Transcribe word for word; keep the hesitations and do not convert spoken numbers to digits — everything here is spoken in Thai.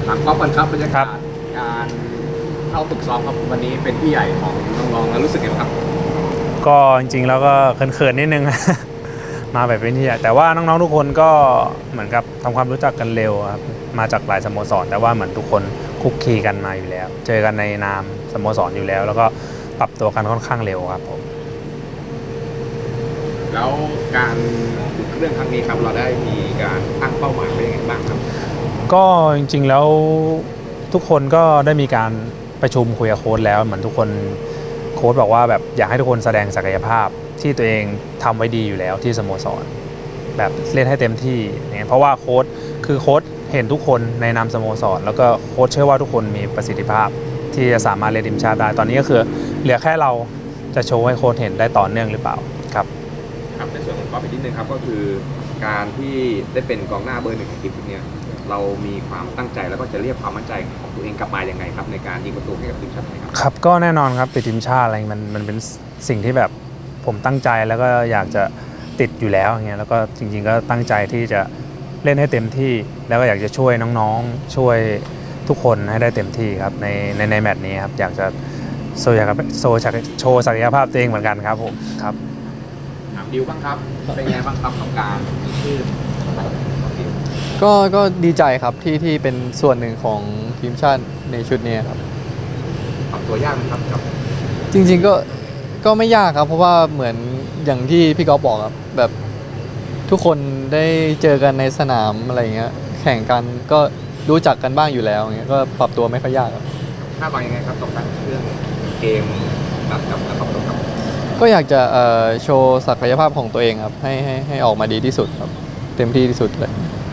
ถามก๊อฟกันครับบรรยากาศการเข้าฝึกซ้อมครับวันนี้เป็นพี่ใหญ่ของน้องๆแล้วรู้สึกยังไงครับก็จริงๆแล้วก็เขินๆนิดนึง มาแบบเป็นที่ใหญ่แต่ว่าน้องๆทุกคนก็เหมือนกับทำความรู้จักกันเร็วครับมาจากหลายสโมสรแต่ว่าเหมือนทุกคนคุกคีกันมาอยู่แล้วเจอกันในนามสโมสรอยู่แล้วแล้วก็ปรับตัวกันค่อนข้างเร็วครับผมแล้วการฝึกเรื่องครั้งนี้ครับเราได้มีการตั้งเป้าหมายไว้ยังไงบ้างครับก็จริงๆแล้วทุกคนก็ได้มีการประชุมคุยกับโค้ชแล้วเหมือนทุกคนโค้ชบอกว่าแบบอยากให้ทุกคนแสดงศักยภาพที่ตัวเองทำไว้ดีอยู่แล้วที่สโมสรแบบเล่นให้เต็มที่เนี่ยเพราะว่าโค้ชคือโค้ชเห็นทุกคนในนามสโมสรแล้วก็โค้ชเชื่อว่าทุกคนมีประสิทธิภาพที่จะสามารถเล่นทีมชาติได้ตอนนี้ก็คือเหลือแค่เราจะโชว์ให้โค้ชเห็นได้ต่อเนื่องหรือเปล่าครับครับในส่วนของก๊อฟอีกนิดนึงครับก็คือการที่ได้เป็นกองหน้าเบอร์หนึ่งของทีมชุดนี้เรามีความตั้งใจแล้วก็จะเรียกความมั่นใจของตัวเองกลับมายังไงครับในการยิงประตูให้กับทีมชาติไทยครับครับก็แน่นอนครับติดทีมชาติอะไรมันมันเป็นสิ่งที่แบบผมตั้งใจแล้วก็อยากจะติดอยู่แล้วอย่างเงี้ยแล้วก็จริงๆก็ตั้งใจที่จะเล่นให้เต็มที่แล้วก็อยากจะช่วยน้องๆช่วยทุกคนให้ได้เต็มที่ครับในในในแมตช์นี้ครับอยากจะโชว์โชว์โชว์ศักยภาพตัวเองเหมือนกันครับผมครับถามดิวบ้างครับเป็นไงบ้างครับกับการมีชื่อก็ก็ดีใจครับที่ที่เป็นส่วนหนึ่งของทีมชาติในชุดนี้ครับปรับตัวยากไหมครับกับจริงๆก็ก็ไม่ยากครับเพราะว่าเหมือนอย่างที่พี่ก๊อฟบอกครับแบบทุกคนได้เจอกันในสนามอะไรเงี้ยแข่งกันก็รู้จักกันบ้างอยู่แล้วเงี้ยก็ปรับตัวไม่ค่อยยากครับคาดหวังยังไงครับต่อการเรื่องเกมกับกับกับกับก็อยากจะโชว์ศักยภาพของตัวเองครับให้ให้ให้ออกมาดีที่สุดครับเต็มที่ที่สุดเลย